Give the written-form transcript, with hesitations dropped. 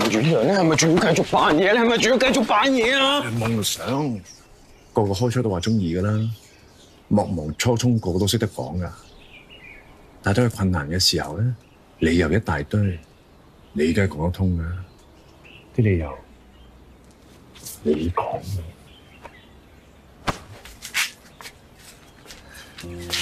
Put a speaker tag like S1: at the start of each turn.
S1: 院長，你係咪仲要繼續扮嘢？你係咪仲要繼續扮嘢啊？
S2: 夢想，個個開初都話中意噶啦。莫忘初衷，個個都識得講噶。但係當佢困難嘅時候咧，理由一大堆，你梗係講得通噶。啲理由你講。